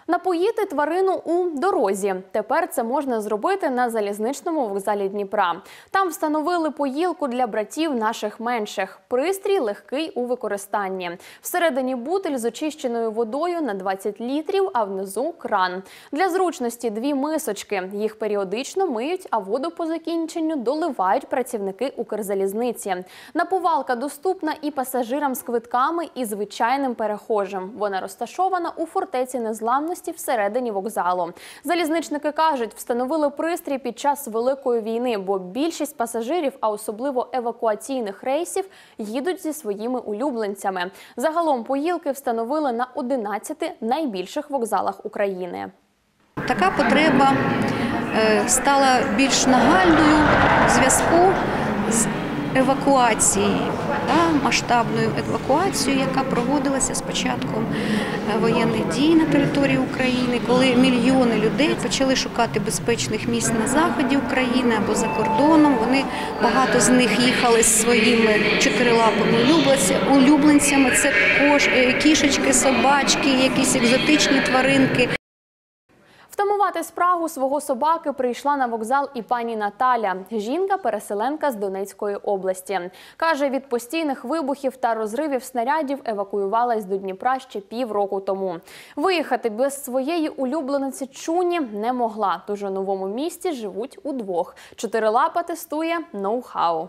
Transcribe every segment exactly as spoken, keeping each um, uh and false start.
Напоїти тварину у дорозі. Тепер це можна зробити на залізничному вокзалі Дніпра. Там встановили поїлку для братів наших менших. Пристрій легкий у використанні. Всередині бутиль з очищеною водою на двадцять літрів, а внизу кран. Для зручності дві мисочки. Їх періодично миють, а воду по закінченню доливають працівники Укрзалізниці. Напувалка доступна і пасажирам з квитками, і звичайним перехожим. Вона розташована у фортеці Незламності всередині вокзалу. Залізничники кажуть, встановили пристрій під час Великої війни, бо більшість пасажирів, а особливо евакуаційних рейсів, їдуть зі своїми улюбленцями. Загалом поїлки встановили на одинадцяти найбільших вокзалах України. Така потреба стала більш нагальною в зв'язку з евакуацією, масштабною евакуацією, яка проводилася з початком воєнних дій на території України, коли мільйони людей почали шукати безпечних місць на заході України або за кордоном. Вони, багато з них їхали з своїми чотирилапими улюбленцями. Це кош, кішечки, собачки, якісь екзотичні тваринки. Втамувати спрагу свого собаки прийшла на вокзал і пані Наталя. Жінка-переселенка з Донецької області. Каже, від постійних вибухів та розривів снарядів евакуювалась до Дніпра ще півроку тому. Виїхати без своєї улюблениці Чуні не могла, тож у новому місті живуть удвох. Чотирилапа тестує ноу-хау.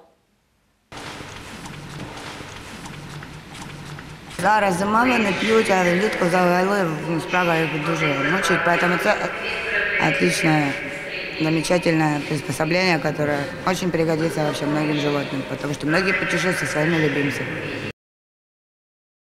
Зараз зима, не п'ють, а влітку взагалі спрага їх дуже мучить, поэтому це отличное, замечательное приспособление, которое очень пригодится вообще многим животным, потому что многие путешествуют со своими любимцами.